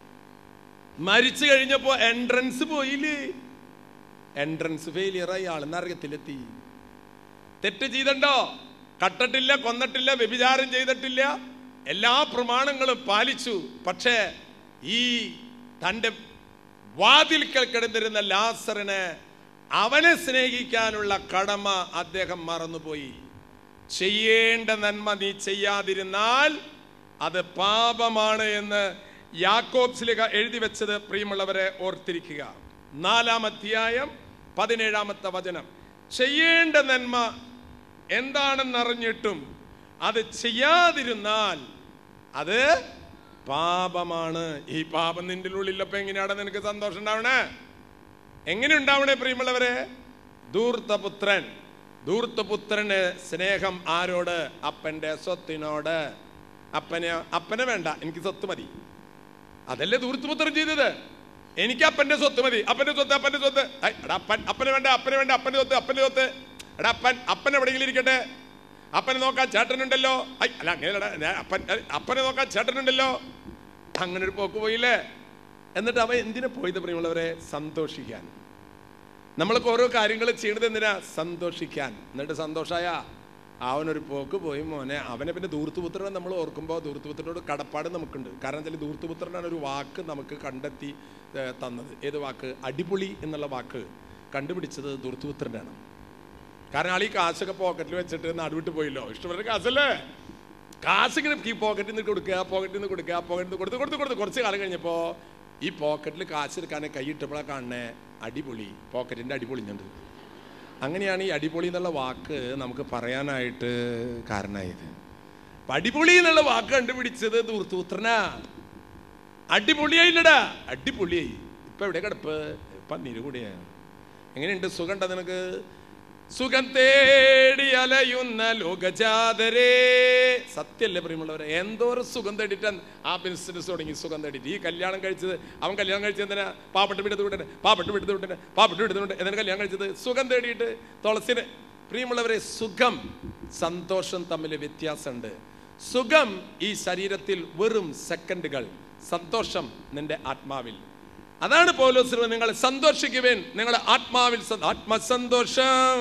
S1: മരിച്ചു കഴിഞ്ഞപ്പോ എൻട്രൻസ് പോയില്ലേ? എൻട്രൻസ് ഫെയിലിയറായി, ആൾ നരകത്തിലെത്തി. തെറ്റ് ചെയ്തണ്ടോ? കട്ടിട്ടില്ല, കൊന്നിട്ടില്ല, വ്യഭിചാരം ചെയ്തിട്ടില്ല, എല്ലാ പ്രമാണങ്ങളും പാലിച്ചു. പക്ഷേ ഈ തൻ്റെ വാതിൽക്കൽ കിടന്നിരുന്ന ലാസറിന് അവനെ സ്നേഹിക്കാനുള്ള കടമ അദ്ദേഹം മറന്നുപോയി. ചെയ്യേണ്ട നന്മ നീ ചെയ്യാതിരുന്നാൽ അത് പാപമാണ് എന്ന് യാക്കോബ് ശ്ലീഹ എഴുതി വെച്ചത് പ്രിയമുള്ളവരെ ഓർത്തിരിക്കുക. നാലാം അധ്യായം പതിനേഴാമത്തെ വചനം. ചെയ്യേണ്ട നന്മ എന്താണെന്നറിഞ്ഞിട്ടും അത് ചെയ്യാതിരുന്നാൽ അത് പാപമാണ്. ഈ പാപം നിന്റെ ഉള്ളിലപ്പോ എങ്ങനെയാണ് നിനക്ക് സന്തോഷം ഉണ്ടാവണേ? എങ്ങനെ ഉണ്ടാവണേ പ്രിയമുള്ളവരെ? ധൂർത്തപുത്രൻ ധൂർത്തപുത്രന് സ്നേഹം ആരോട്? അപ്പന്റെ സ്വത്തിനോട്. അപ്പനെ അപ്പനെ വേണ്ട, എനിക്ക് സ്വത്ത് മതി. അതല്ലേ ധൂർത്തപുത്രൻ ചെയ്തത്? എനിക്ക് അപ്പന്റെ സ്വത്ത് മതി, അപ്പന്റെ സ്വത്ത് അപ്പന്റെ സ്വത്ത്. അപ്പൻ അപ്പനെ വേണ്ട, അപ്പനെ വേണ്ട, അപ്പന്റെ സ്വത്ത് അപ്പന്റെ സ്വത്ത്. എടാ അപ്പൻ അപ്പൻ എവിടെയെങ്കിലും ഇരിക്കട്ടെ, അപ്പനെ നോക്കാൻ ചേട്ടനുണ്ടല്ലോ. ഐ അല്ല അങ്ങനെ അപ്പൻ അപ്പനെ നോക്കാൻ ചേട്ടനുണ്ടല്ലോ. അങ്ങനെ ഒരു പോക്ക് പോയില്ലേ? എന്നിട്ട് അവൻ എന്തിനാ പോയത് പ്രിയമുള്ളവരെ? സന്തോഷിക്കാൻ. നമ്മൾക്ക് ഓരോ കാര്യങ്ങൾ ചെയ്യണത് എന്തിനാ? സന്തോഷിക്കാൻ. എന്നിട്ട് സന്തോഷമായ അവനൊരു പോക്ക് പോയി മോനെ. അവനെ പിന്നെ ധൂർത്തുപുത്രനെ നമ്മൾ ഓർക്കുമ്പോൾ ധൂർത്തുപുത്രനോട് കടപ്പാട് നമുക്കുണ്ട്. കാരണം വെച്ചാൽ ധൂർത്തുപുത്രനാണ് ഒരു വാക്ക് നമുക്ക് കണ്ടെത്തി തന്നത്. ഏത് വാക്ക്? അടിപൊളി എന്നുള്ള വാക്ക് കണ്ടുപിടിച്ചത് ധൂർത്തുപുത്രനാണ്. കാരണം ആൾ ഈ കാശൊക്കെ പോക്കറ്റിൽ വെച്ചിട്ട് നടുവിട്ട് പോയില്ലോ. ഇഷ്ടപ്പെട്ട കാശല്ലേ? കാശിങ്ങനെ ഈ പോക്കറ്റിൽ നിന്ന് കൊടുക്കുക, പോക്കറ്റിൽ നിന്ന് കൊടുക്കുക, പോക്കറ്റിൽ നിന്ന് കൊടുത്ത് കൊടുത്ത് കൊടുത്ത് കുറച്ച് കാലം കഴിഞ്ഞപ്പോൾ ഈ പോക്കറ്റിൽ കാശെടുക്കാനെ കൈയിട്ടപ്പോഴാണ് കാണണേ അടിപൊളി, പോക്കറ്റിൻ്റെ അടിപൊളിഞ്ഞുണ്ട്. അങ്ങനെയാണ് ഈ അടിപൊളി എന്നുള്ള വാക്ക് നമുക്ക് പറയാനായിട്ട് കാരണമായത്. അടിപൊളി എന്നുള്ള വാക്ക് കണ്ടുപിടിച്ചത് ധൂർത്തപുത്രനാ. അടിപൊളിയായില്ലടാ, അടിപൊളിയായി. ഇപ്പൊ എവിടെ കിടപ്പ്? പന്നീര് കൂടിയാണ്. എങ്ങനെയുണ്ട്? സുഖണ്ട നിനക്ക്? സുഖം തേടി അലയുന്ന ലോകജാതരേ. സത്യല്ലേ പ്രിയമുള്ളവരെ? എന്തോരം സുഖം തേടിയിട്ട് ആ ബിസിനസ് തുടങ്ങി. സുഖം തേടിയിട്ട് ഈ കല്യാണം കഴിച്ചത്, അവൻ കല്യാണം കഴിച്ചത് എന്തിനാ? പാവപ്പെട്ട് വിടുന്നത് വിട്ടേ, പാവപ്പെട്ട് വിടുന്നത് വിട്ടേ, പാവപ്പെട്ട് വിടുന്നുണ്ട്. എന്തിനാ കല്യാണം കഴിച്ചത്? സുഖം തേടിയിട്ട്. തുളസിന് പ്രിയമുള്ളവരെ, സുഖം സന്തോഷം തമ്മിൽ വ്യത്യാസമുണ്ട്. സുഖം ഈ ശരീരത്തിൽ വെറും സെക്കൻഡുകൾ, സന്തോഷം നിന്റെ ആത്മാവിൽ. അതാണ് പൗലോസ്, നിങ്ങൾ സന്തോഷിക്കുവേൻ, നിങ്ങളുടെ ആത്മാവിൽ ആത്മസന്തോഷം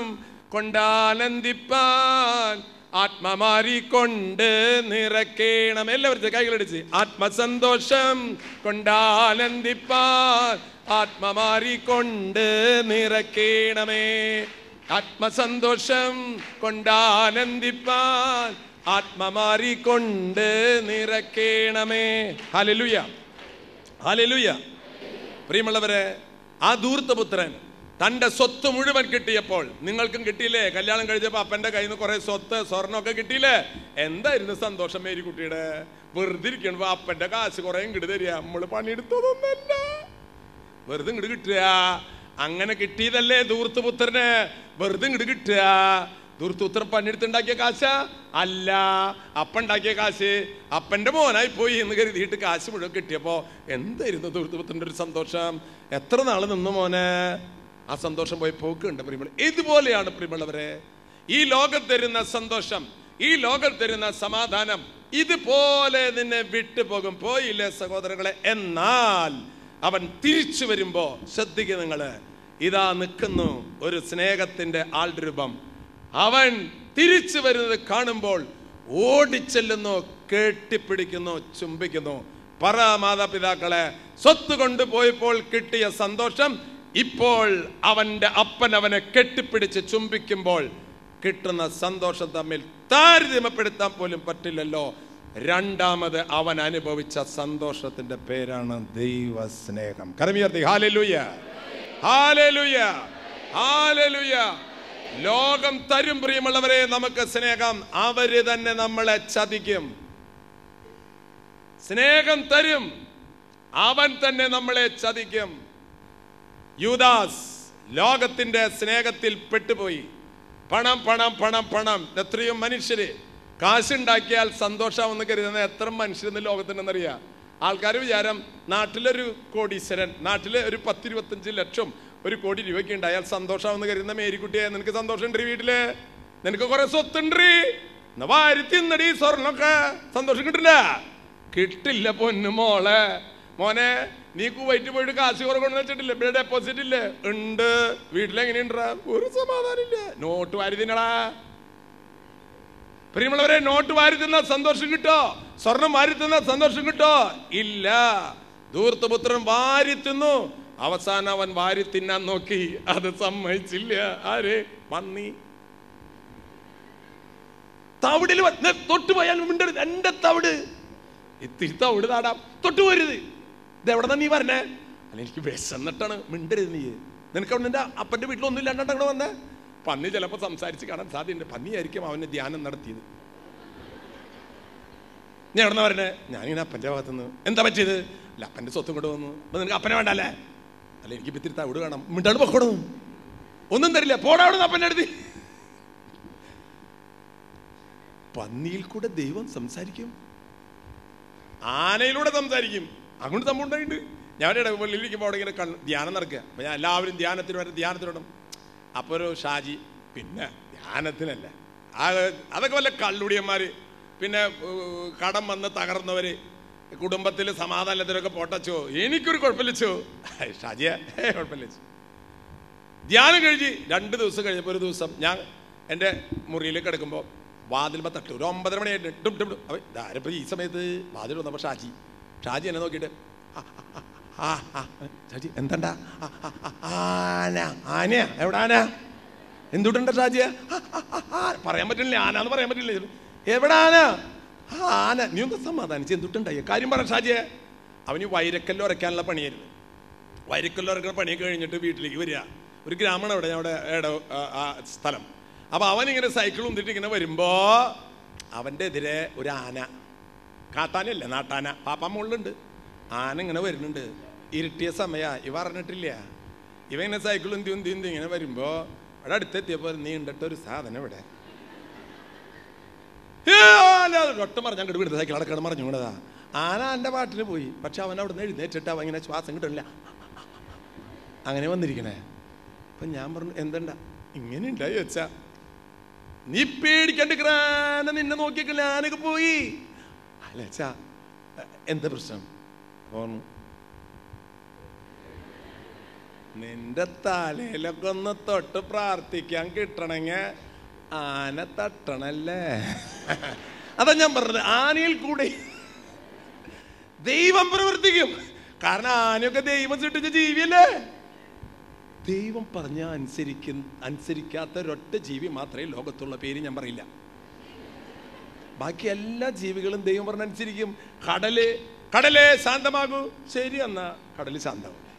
S1: കൊണ്ടാനന്ദിപ്പാൻ ആത്മമാരിക്കൊണ്ട് നിറയ്ക്കണം. എല്ലാവരും കൈകളടിച്ച് ആത്മസന്തോഷം കൊണ്ടാനന്ദിപ്പാൻ ആത്മമാരിക്കൊണ്ട് നിറയ്ക്കണമേ. ആത്മസന്തോഷം കൊണ്ടാനന്ദിപ്പാൻ ആത്മമാരിക്കൊണ്ട് നിറയ്ക്കണമേ. ഹല്ലേലൂയ, ഹല്ലേലൂയ. പ്രിയമുള്ളവരെ, ആ ധൂർത്തപുത്രൻ തൻ്റെ സ്വത്ത് മുഴുവൻ കിട്ടിയപ്പോൾ, നിങ്ങൾക്കും കിട്ടിയില്ലേ? കല്യാണം കഴിച്ചപ്പോൾ അപ്പൻ്റെ കയ്യിൽ നിന്ന് കുറേ സ്വത്ത് സ്വർണ്ണമൊക്കെ കിട്ടിയില്ലേ? എന്തായിരുന്നു സന്തോഷം മേരിക്കുട്ടിയുടെ? വെറുതെ ഇരിക്കണോ അപ്പൻ്റെ കാശ് കുറേ ഇങ്ങോട്ട് തരിക, നമ്മൾ പണിയെടുത്തതൊന്നല്ല, വെറുതെ ഇങ്ങോട്ട് കിട്ടുക. അങ്ങനെ കിട്ടിയതല്ലേ ധൂർത്തപുത്രന്? വെറുതെ ഇങ്ങോട്ട് കിട്ടുക. ധൂർത്തപുത്രൻ പണിയെടുത്തുണ്ടാക്കിയ കാശ അല്ല, അപ്പണ്ടാക്കിയ കാശ്. അപ്പൻ്റെ മോനായി പോയി എന്ന് കരുതിയിട്ട് കാശ് മുഴുവൻ കിട്ടിയപ്പോൾ എന്തായിരുന്നു ധൂർത്തപുത്രൻ്റെ ഒരു സന്തോഷം? എത്ര നാൾ നിന്നു മോനെ? ആ സന്തോഷം പോയി പോക്കുണ്ട് പ്രിയമുള്ള. ഇതുപോലെയാണ് പ്രിയമുള്ളവരെ ഈ ലോകം തരുന്ന സന്തോഷം, ഈ ലോകം തരുന്ന സമാധാനം, ഇതുപോലെ നിന്നെ വിട്ടുപോകും. പോയില്ലേ സഹോദരങ്ങളെ? എന്നാൽ അവൻ തിരിച്ചു വരുമ്പോ ശ്രദ്ധിക്കുക നിങ്ങള്, ഇതാ നിൽക്കുന്നു ഒരു സ്നേഹത്തിന്റെ ആൾരൂപം. അവൻ തിരിച്ചു വരുന്നത് കാണുമ്പോൾ ഓടിച്ചെല്ലുന്നു, കെട്ടിപ്പിടിക്കുന്നു, ചുംബിക്കുന്നു. പറ മാതാപിതാക്കളെ, സ്വത്ത് കൊണ്ടുപോയപ്പോൾ കിട്ടിയ സന്തോഷം ഇപ്പോൾ അവന്റെ അപ്പൻ അവനെ കെട്ടിപ്പിടിച്ച് ചുംബിക്കുമ്പോൾ കിട്ടുന്ന സന്തോഷം തമ്മിൽ താരതമ്യപ്പെടുത്താൻ പോലും പറ്റില്ലല്ലോ. രണ്ടാമത് അവൻ അനുഭവിച്ച സന്തോഷത്തിന്റെ പേരാണ് ദൈവസ്നേഹം. കരമുയർത്തി ഹല്ലേലൂയ, ഹല്ലേലൂയ, ഹല്ലേലൂയ. ലോകം തരും പ്രിയമുള്ളവരെ നമുക്ക് സ്നേഹം, അവര് തന്നെ നമ്മളെ ചതിക്കും. സ്നേഹം തരും, അവൻ തന്നെ നമ്മളെ ചതിക്കും. യൂദാസ് ലോകത്തിന്റെ സ്നേഹത്തിൽ പെട്ടുപോയി. പണം പണം പണം പണം. എത്രയോ മനുഷ്യര് കാശുണ്ടാക്കിയാൽ സന്തോഷമാവെന്ന് കരുതുന്ന എത്ര മനുഷ്യരെന്ന് ലോകത്തിനെന്നറിയാം. ആൾക്കാർ വിചാരം നാട്ടിലൊരു കോടീശ്വരൻ, നാട്ടില് ഒരു പത്തിരുപത്തഞ്ച് ലക്ഷം ഒരു കോടി രൂപയ്ക്ക് ഉണ്ടായാൽ സന്തോഷമാവെന്ന് കരുതുന്ന മേരിക്കുട്ടിയെ, നിനക്ക് സന്തോഷം ഉണ്ട് വീട്ടില്, നിനക്ക് കുറെ സ്വത്തുണ്ട്, വാരി തിന്നടി സ്വർണ്ണൊക്കെ, സന്തോഷം കിട്ടില്ല? കിട്ടില്ല പൊന്നു മോളെ. മോനെ, നീ കുവൈറ്റ് പോയിട്ട് കാശ് കുറെ കൊണ്ടു വെച്ചിട്ടില്ല, ഇവിടെ ഡെപ്പോസിറ്റ് ഇല്ലേ? ഉണ്ട്. വീട്ടിലെങ്ങനെയുണ്ടാ? ഒരു സമാധാനം ഇല്ല. നോട്ട് വാരി തിന്നടാ. പ്രിയമുള്ളവരെ, നോട്ട് വാരി തിന്ന സന്തോഷം കിട്ടോ? സ്വർണം വാരി തിന്ന സന്തോഷം കിട്ടോ? ഇല്ല. ധൂർത്തപുത്രൻ വാരി തിന്നു. അവസാനം അവൻ വാരി തിന്നാൻ നോക്കി, അത് സമ്മതിച്ചില്ല. ആര്? പന്നി. തവിടിൽ തൊട്ടുപോയാൽ മിണ്ടരുത്. എന്റെ തവിട്, ഇത്തിരി തവിട് താടാം, തൊട്ടുപോരുത്. ഇതെവിടെ നീ പറഞ്ഞേ? അല്ല, എനിക്ക് വിശന്നിട്ടാണ്. മിണ്ടരുത് നീ. നിനക്ക് അവിടെ നിന്റെ അപ്പന്റെ വീട്ടിലൊന്നും ഇല്ലാണ്ടാണ് അങ്ങനെ വന്നേ. പന്നി ചിലപ്പോൾ സംസാരിച്ച് കാണാൻ സാധ്യതയുണ്ട്. പന്നിയായിരിക്കും അവന് ധ്യാനം നടത്തിയത്. നീ എവിടെ നിന്ന് പറഞ്ഞേ? ഞാനിങ്ങനെ അപ്പൻ്റെ ഭാഗത്തുനിന്ന്. എന്താ പറ്റിയത്? അല്ല, അപ്പൻ്റെ സ്വത്തും കൊണ്ട് വന്നു. അപ്പൊ നിനക്ക് അപ്പനെ വേണ്ടല്ലേ? അല്ല, എനിക്ക് ഇത്തിരി തവിട് വേണം. മിണ്ടാണ്ട് പൊക്കോടും, ഒന്നും തരില്ല, പോടാ അവിടെ നിന്ന് അപ്പൻ്റെ അടുത്ത്. പന്നിയിൽ കൂടെ ദൈവം സംസാരിക്കും, ആനയിലൂടെ സംസാരിക്കും. അങ്ങോട്ട് സംഭവം ഉണ്ടായിട്ടുണ്ട്. ഞാൻ പള്ളിയിലിരിക്കുമ്പോൾ അവിടെ ഇങ്ങനെ ധ്യാനം നടക്കുക. അപ്പൊ ഞാൻ എല്ലാവരും ധ്യാനത്തിന് വരെ ധ്യാനത്തിനോടും. അപ്പൊ ഒരു ഷാജി, പിന്നെ ധ്യാനത്തിനല്ല, ആ അതൊക്കെ വല്ല കള്ളുടിയന്മാര്, പിന്നെ കടം വന്ന് തകർന്നവര്, കുടുംബത്തിൽ സമാധാനത്തിനൊക്കെ പൊട്ടച്ചോ. എനിക്കൊരു കുഴപ്പമില്ലച്ചോ ഷാജിയ, കുഴപ്പമില്ലച്ചോ. ധ്യാനം കഴിഞ്ഞ് രണ്ട് ദിവസം കഴിഞ്ഞപ്പോൾ ഒരു ദിവസം ഞാൻ എൻ്റെ മുറിയിൽ കിടക്കുമ്പോൾ വാതിൽമ തട്ടു. ഒരു ഒമ്പതര മണിയായിട്ട് ഡും ഡും ഡും. അപ്പോൾ ആരപ്പോൾ ഈ സമയത്ത് വാതിൽ വന്നപ്പോൾ ഷാജി ഷാജി എന്നെ നോക്കിയിട്ട് ആ ആ ഷാജി എന്താ? ആന. ആനയാ? എവിടെ ആന? എന്തുട്ടുണ്ട് ഷാജിയ? പറയാൻ പറ്റില്ല, ആനാന്ന് പറയാൻ പറ്റില്ല. എവിടെ ആന? ആന. നീ ഒന്ന് സമാധാനിച്ച്, എന്തുട്ടുണ്ടായി കാര്യം പറ ഷാജിയെ. അവന് വൈരക്കല്ല് ഉരയ്ക്കാനുള്ള പണിയായിരുന്നു. വൈരക്കല്ല് ഉരയ്ക്കുന്ന പണിയൊക്കെ കഴിഞ്ഞിട്ട് വീട്ടിലേക്ക് വരിക. ഒരു ഗ്രാമമാണ് അവിടെ അവിടെ ഇട ആ സ്ഥലം. അപ്പോൾ അവനിങ്ങനെ സൈക്കിൾ ഉന്തിട്ട് ഇങ്ങനെ വരുമ്പോൾ അവൻ്റെ എതിരെ ഒരു ആന, കാട്ടാനല്ലേ നാട്ടാന, പാപ്പാ മുകളിലുണ്ട്. ആന ഇങ്ങനെ വരുന്നുണ്ട്. ഇരുട്ടിയ സമയമാണ്, ഇവ അറിഞ്ഞിട്ടില്ല. ഇവ ഇങ്ങനെ സൈക്കിൾ ഉന്തി ഉന്തി ഉന്തി ഇങ്ങനെ വരുമ്പോൾ അവിടെ അടുത്തെത്തിയപ്പോൾ നീണ്ടിട്ടൊരു സാധനം ഇവിടെ ഒട്ടും പറഞ്ഞാൽ അങ്ങോട്ട് വിടുന്നത്, സൈക്കിൾ അടക്കണം പറഞ്ഞു കൊണ്ടതാ. ആന എൻ്റെ പാട്ടിന് പോയി. പക്ഷെ അവൻ അവിടെ നിന്ന് എഴുന്നേറ്റിട്ട് അവൻ ഇങ്ങനെ ശ്വാസം കിട്ടില്ല, അങ്ങനെ വന്നിരിക്കണേ. അപ്പം ഞാൻ പറഞ്ഞു എന്തുണ്ടാ ഇങ്ങനെ ഉണ്ടായി വെച്ചാ, നീ പേടിക്കണ്ട ഗ്രാന, നിന്നെ നോക്കിയേക്കില്ല, ആനൊക്കെ പോയി അല്ല വെച്ചാ എന്താ പ്രശ്നം? പറഞ്ഞു നിന്റെ തലയിലൊക്കെ ഒന്ന് തൊട്ട് പ്രാർത്ഥിക്കാൻ കിട്ടണമെങ്കിൽ ആന തട്ടണല്ലേ. അതാ ഞാൻ പറഞ്ഞത്, ആനയിൽ കൂടെ ദൈവം പ്രവർത്തിക്കും. കാരണം ആനയൊക്കെ ദൈവം സൃഷ്ടിച്ച ജീവിയല്ലേ. ദൈവം പറഞ്ഞ അനുസരിക്കുന്ന അനുസരിക്കാത്ത ഒരൊറ്റ ജീവി മാത്രമേ ലോകത്തുള്ള, പേര് ഞാൻ പറയില്ല. ബാക്കി എല്ലാ ജീവികളും ദൈവം പറഞ്ഞ അനുസരിക്കും. കടല് കടലേ ശാന്തമാകൂ, ശരി എന്നാ കടല് ശാന്തമാകും.